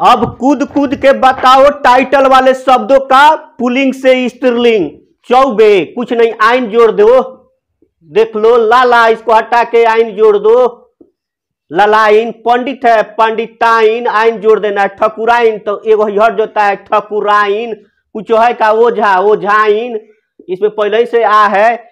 अब कूद कूद के बताओ टाइटल वाले शब्दों का पुल्लिंग से स्त्रीलिंग। चौबे, कुछ नहीं, आइन जोड़ दो। देख लो, लाला, इसको हटा के आइन जोड़ दो। ललाइन, पंडित है पंडिताइन, आइन जोड़ देना है। ठकुराइन तो एगो हट जोता है ठकुराइन। कुछ है का ओझा, ओझाइन, इसमें पहले ही से आ है।